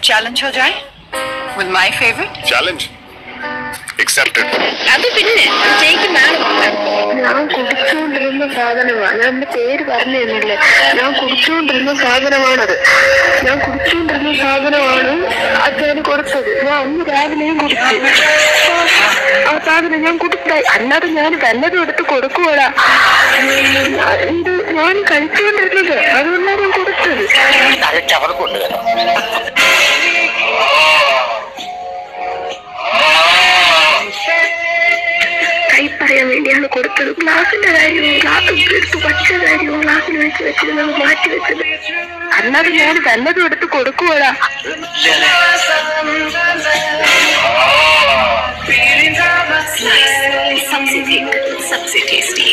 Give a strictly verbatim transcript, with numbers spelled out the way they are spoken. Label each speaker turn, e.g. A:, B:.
A: Challenge हो जाए with my favorite
B: challenge accepted.
A: അത് പിന്നെ
C: ഞാൻ കുടിച്ചുകൊണ്ടിരുന്ന സാധനമാണ്. ഞാൻ എന്റെ പേര് പറഞ്ഞു തന്നില്ലേ. ഞാൻ കുടിച്ചുകൊണ്ടിരുന്ന സാധനമാണത്. ഞാൻ കുടിച്ചുകൊണ്ടിരുന്ന സാധനമാണ് അച്ഛന് കൊടുത്തത്. ഞാൻ അന്ന് രാവിലെയും കുടിച്ചു. ആ സാധനം ഞാൻ കുടിച്ചായി. അല്ലാതെ ഞാൻ വല്ലതും എടുത്ത് കൊടുക്കുവാടാ. ഇത് ഞാൻ കഴിച്ചുകൊണ്ടിരുന്നത്. അതുകൊണ്ടാണ് ഞാൻ കൊടുത്തത്. കൈ പറയാൻ വേണ്ടിയാണ് കൊടുത്തത്. ഗ്ലാസിന്റെ കാര്യവും ഗ്ലാസ് എടുത്ത് വച്ച കാര്യവും ഗ്ലാസ്സിൽ വെച്ച് വെച്ചിരുന്നത് മാറ്റി വെച്ചത്. അല്ലാതെ ഞാൻ വല്ലതും എടുത്ത് കൊടുക്കുവാടാ.
A: सबसे सबसे टेस्टी